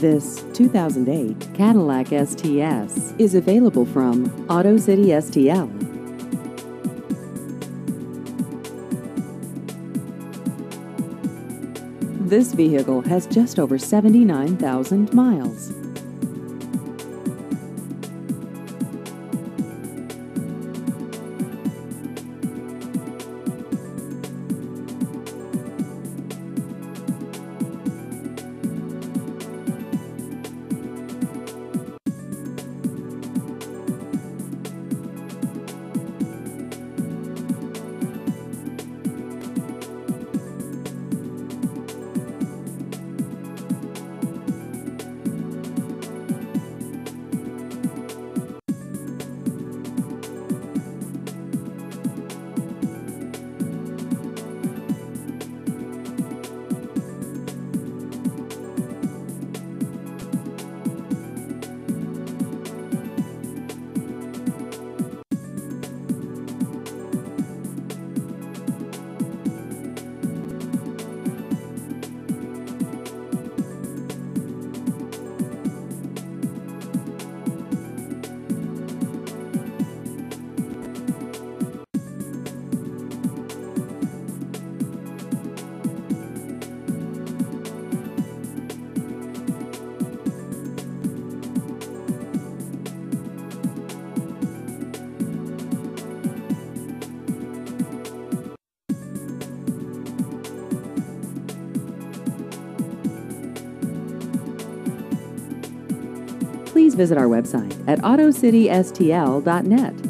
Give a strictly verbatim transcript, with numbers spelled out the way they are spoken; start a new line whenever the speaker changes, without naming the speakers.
This two thousand eight Cadillac S T S is available from Auto City S T L. This vehicle has just over seventy-nine thousand miles. Please visit our website at auto city s t l dot net.